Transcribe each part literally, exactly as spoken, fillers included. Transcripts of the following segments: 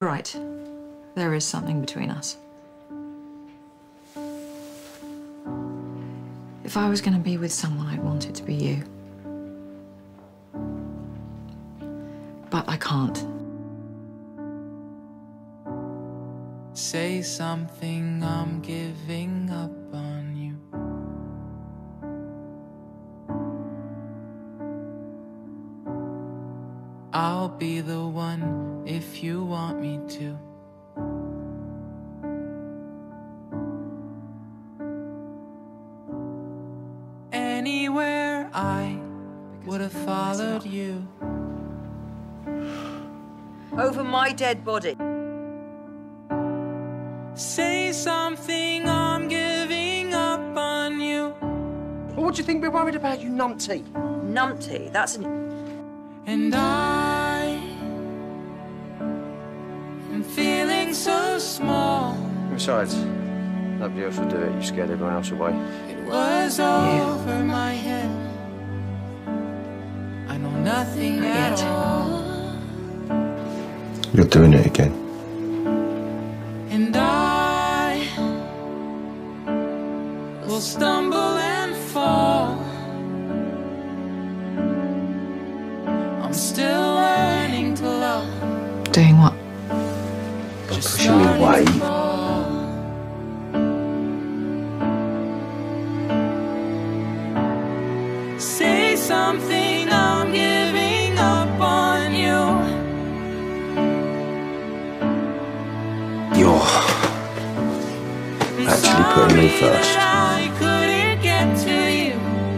Right. There is something between us. If I was going to be with someone, I'd want it to be you. But I can't. Say something, I'm giving up on you. I'll be the one if you want me to. Anywhere I would have followed you. Over my dead body. Say something, I'm giving up on you. Well, what do you think we're worried about, you numpty? Numpty, that's an... And I am feeling so small. Besides, nobody else will do it. You scared everyone else away. It was over my head. I know nothing Not at yet. all. You're doing it again. And I will stumble and fall. I'm still learning to love. Doing what? By pushing me away. Say something, I'm giving up on you. You're actually putting me first. I couldn't get to you.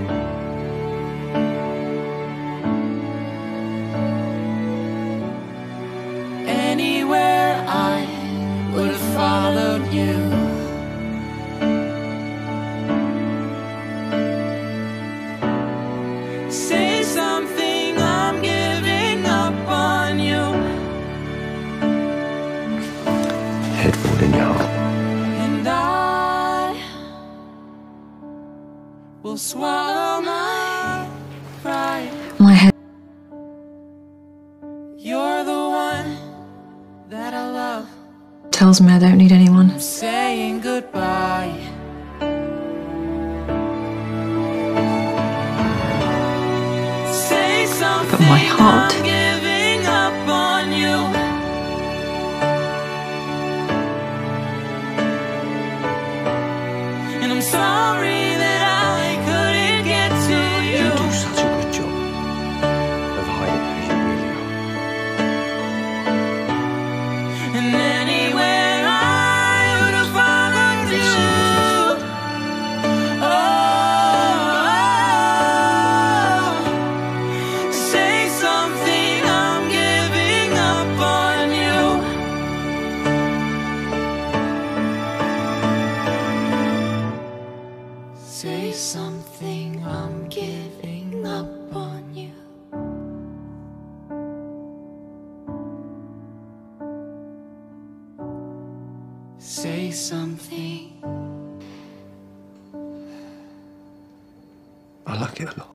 Anywhere I would have followed you. Say something, I'm giving up on you. Head full in your heart. And I will swallow my pride. My head. You're the one that I love. Tells me I don't need anyone. I'm saying goodbye. Say something, But my heart- I'm giving up on you. And I'm sorry that I couldn't get to You you. do such a good job of hiding who you really are. And anywhere I would have followed you. Oh, say something, I'm giving up on you. Say something, I'm giving up on you. Say something. I like it a lot.